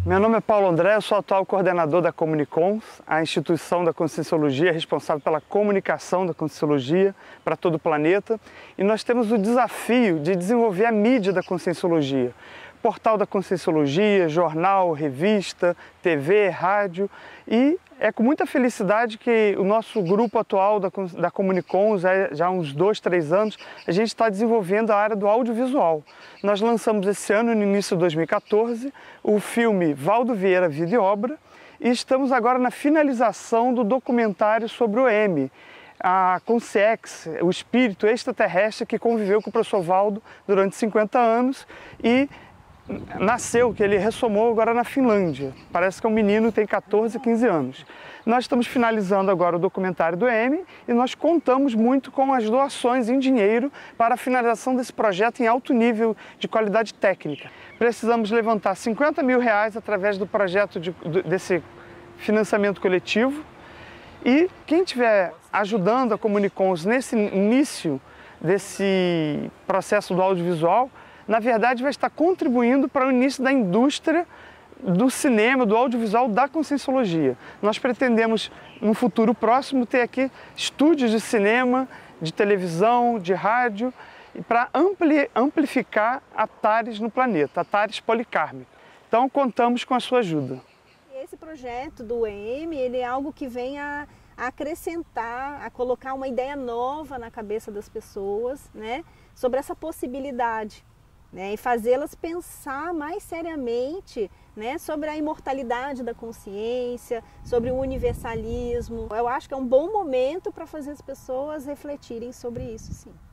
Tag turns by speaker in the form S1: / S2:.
S1: Meu nome é Paulo André, eu sou atual coordenador da Comunicons, a instituição da Conscienciologia responsável pela comunicação da Conscienciologia para todo o planeta. E nós temos o desafio de desenvolver a mídia da Conscienciologia. Portal da Conscienciologia, jornal, revista, TV, rádio. E é com muita felicidade que o nosso grupo atual da Comunicons, já há uns 2, 3 anos, a gente está desenvolvendo a área do audiovisual. Nós lançamos esse ano, no início de 2014, o filme Valdo Vieira, Vida e Obra, e estamos agora na finalização do documentário sobre o M, a Consciex, o espírito extraterrestre que conviveu com o professor Valdo durante 50 anos e nasceu, que ele ressomou agora na Finlândia. Parece que é um menino que tem 14, 15 anos. Nós estamos finalizando agora o documentário do M e nós contamos muito com as doações em dinheiro para a finalização desse projeto em alto nível de qualidade técnica. Precisamos levantar 50 mil reais através do projeto desse financiamento coletivo e quem estiver ajudando a Comunicons nesse início desse processo do audiovisual, na verdade vai estar contribuindo para o início da indústria do cinema, do audiovisual, da Conscienciologia. Nós pretendemos, no futuro próximo, ter aqui estúdios de cinema, de televisão, de rádio, para amplificar a TARES no planeta, a TARES policármica. Então, contamos com a sua ajuda.
S2: Esse projeto do EM, ele é algo que vem a acrescentar, a colocar uma ideia nova na cabeça das pessoas, né, sobre essa possibilidade. Né, e fazê-las pensar mais seriamente, né, sobre a imortalidade da consciência, sobre o universalismo. Eu acho que é um bom momento para fazer as pessoas refletirem sobre isso, sim.